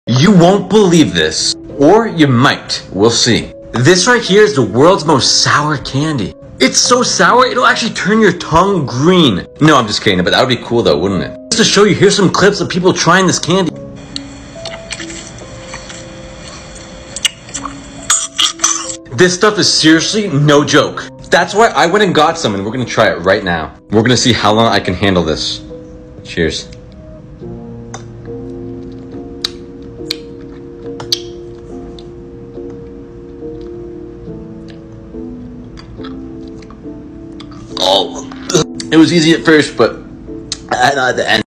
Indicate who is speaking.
Speaker 1: You won't believe this, or you might. We'll see. This right here is the world's most sour candy. It's so sour, it'll actually turn your tongue green. No, I'm just kidding, but that would be cool though, wouldn't it? Just to show you, here's some clips of people trying this candy. This stuff is seriously no joke. That's why I went and got some, and we're gonna try it right now. We're gonna see how long I can handle this. Cheers. Oh, it was easy at first, but at the end.